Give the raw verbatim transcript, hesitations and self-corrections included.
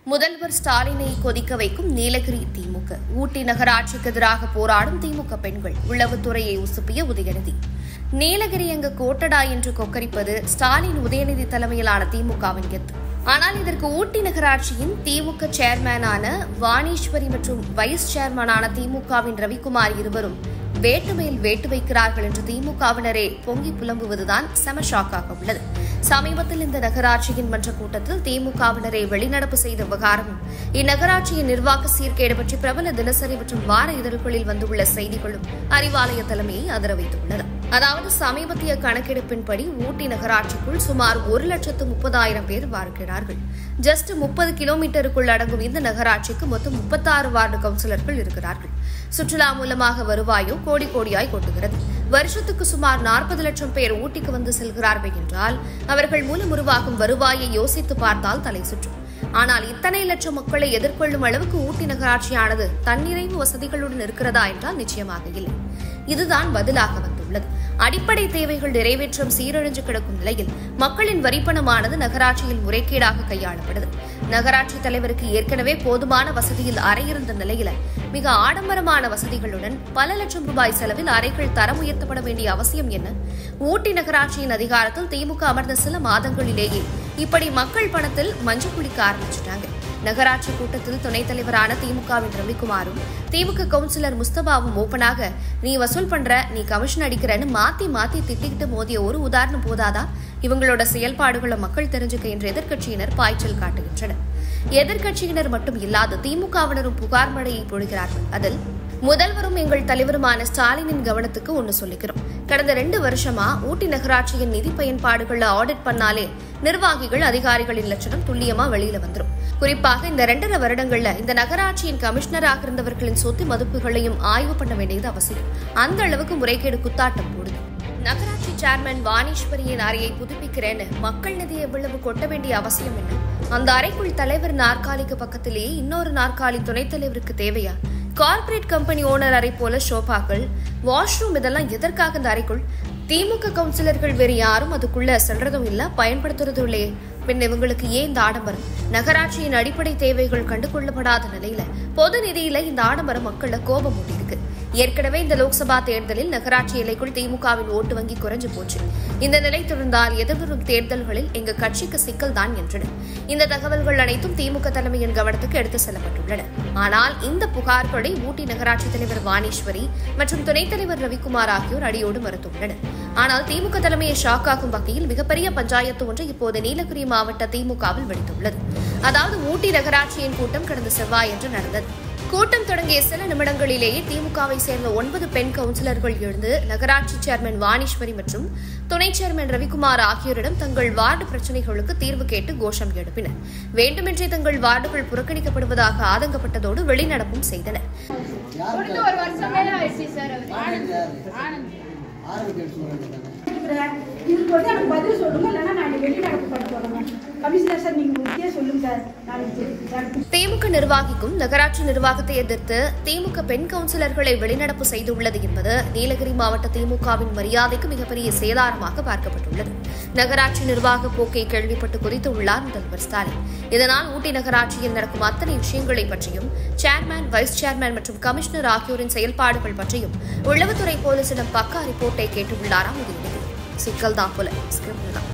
முதல்வர் ஸ்டாலினை கொதிக்க வைக்கும் நீலகிரி திமுக. ஊட்டி நகராட்சிக்கு எதிராக போராடும் திமுக பெண்கள். உளவுத்துறையை உசுப்பிய உதயநிதி. நீலகிரி எங்க கோட்டடா என்று கொக்கரிப்பது ஸ்டாலின் உதயநிதி தலைமையிலான திமுகவின் எத்து. ஆனால் இதற்கு ஊட்டி நகராட்சியின் திமுக சேர்மேனான வாணீஸ்வரி மற்றும் வைஸ் சேர்மனான திமுகவின் ரவிக்குமார் இருவரும் வேட்டுமையில் வேட்டு வைக்கிறார்கள் என்று திமுகவினரே பொங்கி புலம்புவதுதான் செம ஷாக்காக உள்ளது. சமீபத்தில் இந்த நகராட்சியின் மன்ற கூட்டத்தில் திமுகவினரை வெளிநடப்பு செய்த விவகாரமும் இந்நகராட்சியின் நிர்வாக சீர்கேடு பற்றி பிரபல தினசரி மற்றும் வார இதழ்களில் வந்துள்ள செய்திகளும் அறிவாலய தலைமையை அதிர வைத்துள்ளது. அதாவது சமீபத்திய கணக்கெடுப்பின்படி ஊட்டி நகராட்சிக்குள் சுமார் ஒரு லட்சத்து முப்பதாயிரம் பேர் வாழ்கிறார்கள். ஜஸ்ட் முப்பது கிலோமீட்டருக்குள் அடங்கும் இந்த நகராட்சிக்கு மொத்தம் முப்பத்தாறு வார்டு கவுன்சிலர்கள் இருக்கிறார்கள். சுற்றுலா மூலமாக வருவாயோ கோடி கோடியாய் கொட்டுகிறது. வருஷத்துக்கு சுமார் நாற்பது லட்சம் பேர் ஊட்டிக்கு வந்து செல்கிறார்கள் என்றால் அவர்கள் மூலம் உருவாகும் வருவாயை யோசித்து பார்த்தால் தலை சுற்றும். ஆனால் இத்தனை லட்சம் மக்களை எதிர்கொள்ளும் அளவுக்கு ஊட்டி நகராட்சியானது தன்னிறைவு வசதிகளுடன் இருக்கிறதா என்றால் நிச்சயமாக இல்லை. இதுதான் பதிலாக வந்துள்ளது. அடிப்படை தேவைகள் நிறைவேற்றம் சீரழிஞ்சு கிடக்கும் நிலையில் மக்களின் வரிப்பணமானது நகராட்சியில் முறைகேடாக கையாளப்படுது. நகராட்சி தலைவருக்கு ஏற்கனவே போதுமான வசதியில் அறை இருந்த நிலையில மிக ஆடம்பரமான வசதிகளுடன் பல லட்சம் ரூபாய் செலவில் அறைகள் தரம் உயர்த்தப்பட வேண்டிய அவசியம் என்ன? ஊட்டி நகராட்சியின் அதிகாரத்தில் திமுக அமர்ந்த சில மாதங்களிலேயே இப்படி மக்கள் பணத்தில் மஞ்சள் குளிக்க ஆரம்பிச்சுட்டாங்க. நகராட்சி கூட்டத்தில் துணைத் தலைவரான திமுகவின் ரவிக்குமாரும் திமுக கவுன்சிலர் முஸ்தபாவும் ஓப்பனாக நீ வசூல் பண்ற, நீ கமிஷன் அடிக்கிறன்னு மாத்தி மாத்தி திட்டிக்கிட்டு மோதிய ஒரு உதாரணம் போதாதா? இவங்களோட செயல்பாடுகளை மக்கள் தெரிஞ்சுக்க என்று எதிர்க்கட்சியினர் பாய்ச்சல் காட்டுகின்றனர். எதிர்க்கட்சியினர் மட்டும் இல்லாத திமுகவினரும் புகார் மழையை பொழிகிறார்கள். அதில் முதல்வரும் எங்கள் தலைவருமான ஸ்டாலினின் கவனத்துக்கு ஒன்னு சொல்லிக்கிறோம். கடந்த ரெண்டு வருஷமா ஊட்டி நகராட்சியின் நிதி பயன்பாடுகளை ஆடிட் பண்ணாலே நிர்வாகிகள் அதிகாரிகளின் லட்சணம் துல்லியமா வெளியில வந்துடும். குறிப்பாக இந்த இரண்டரை வருடங்கள்ல இந்த நகராட்சியின் கமிஷனராக இருந்தவர்களின் சொத்து மதிப்புகளையும் ஆய்வு பண்ண வேண்டியது அவசியம். அந்த அளவுக்கு முறைகேடு குத்தாட்டம் போடுது. நகராட்சி சேர்மன் வாணீஸ்வரியின் அறையை புதுப்பிக்கிறேன்னு மக்கள் நிதி எவ்வளவு கொட்ட வேண்டிய அவசியம் என்ன? அந்த அறைக்குள் தலைவர் நாற்காலிக்கு பக்கத்திலேயே இன்னொரு நாற்காலி துணைத் தலைவருக்கு தேவையா? கார்ப்பரேட் கம்பெனி ஓனர் அறை போல ஷோபாக்கள், வாஷ்ரூம் இதெல்லாம் எதற்காக இந்த அறைக்குள்? திமுக கவுன்சிலர்கள் வேறு யாரும் அதுக்குள்ள செல்றதும் இல்ல, பயன்படுத்துறதும் இல்லையே. பின் இவங்களுக்கு ஏன் இந்த ஆடம்பரம்? நகராட்சியின் அடிப்படை தேவைகள் கண்டுகொள்ளப்படாத நிலையில பொது நிதியில இந்த ஆடம்பரம் மக்கள கோபம் ஊட்டியிருக்கு. ஏற்கனவே இந்த லோக்சபா தேர்தலில் நகராட்சி எல்லைக்குள் திமுகவின் ஓட்டு வங்கி குறைஞ்சு போச்சு. இந்த நிலை தொடர்ந்தால் எதிர்வரும் தேர்தல்களில் எங்க கட்சிக்கு சிக்கல் தான் என்றன. இந்த தகவல்கள் அனைத்தும் திமுக தலைமையின் கவனத்துக்கு எடுத்து செல்லப்பட்டுள்ளன. ஆனால் இந்த புகார்களை ஊட்டி நகராட்சி தலைவர் வாணீஸ்வரி மற்றும் துணைத் தலைவர் ரவிக்குமார் ஆகியோர் அடியோடு மறுத்துள்ளனர். ஆனால் திமுக தலைமையை ஷாக்காகும் வகையில் மிகப்பெரிய பஞ்சாயத்து ஒன்று இப்போது நீலகிரி மாவட்ட திமுகவில் வெடித்துள்ளது. அதாவது ஊட்டி நகராட்சியின் கூட்டம் கடந்த செவ்வாயன்று நடந்தது. கூட்டம் தொடங்கிய சில நிமிடங்களிலேயே திமுகவை சேர்ந்த ஒன்பது பெண் கவுன்சிலர்கள் எழுந்து நகராட்சி சேர்மன் வாணீஸ்வரி மற்றும் துணை சேர்மன் ரவிக்குமார் ஆகியோரிடம் தங்கள் வார்டு பிரச்சினைகளுக்கு தீர்வு கேட்டு கோஷம் எழுப்பினர். வேண்டுமென்றே தங்கள் வார்டுகள் புறக்கணிக்கப்படுவதாக ஆதங்கப்பட்டதோடு வெளிநடப்பும் செய்தனர். திமுக நிர்வாகிக்கும் நகராட்சி நிர்வாகத்தை எதிர்த்து திமுக பெண் கவுன்சிலர்களை வெளிநடப்பு செய்துள்ளது என்பது நீலகிரி மாவட்ட திமுகவின் மரியாதைக்கு மிகப்பெரிய சேதாரமாக பார்க்கப்பட்டுள்ளது. நகராட்சி நிர்வாக போக்கை கேள்விப்பட்டு குறித்துள்ளார் முதல்வர் ஸ்டாலின். இதனால் ஊட்டி நகராட்சியில் நடக்கும் அத்தனை விஷயங்களை பற்றியும் சேர்மேன், வைஸ் சேர்மேன் மற்றும் கமிஷனர் ஆகியோரின் செயல்பாடுகள் பற்றியும் உளவுத்துறை போலீசிடம் பக்கா ரிப்போர்ட்டை கேட்டுள்ளாராம் உதயநிதி. சிக்கல்தான் போல.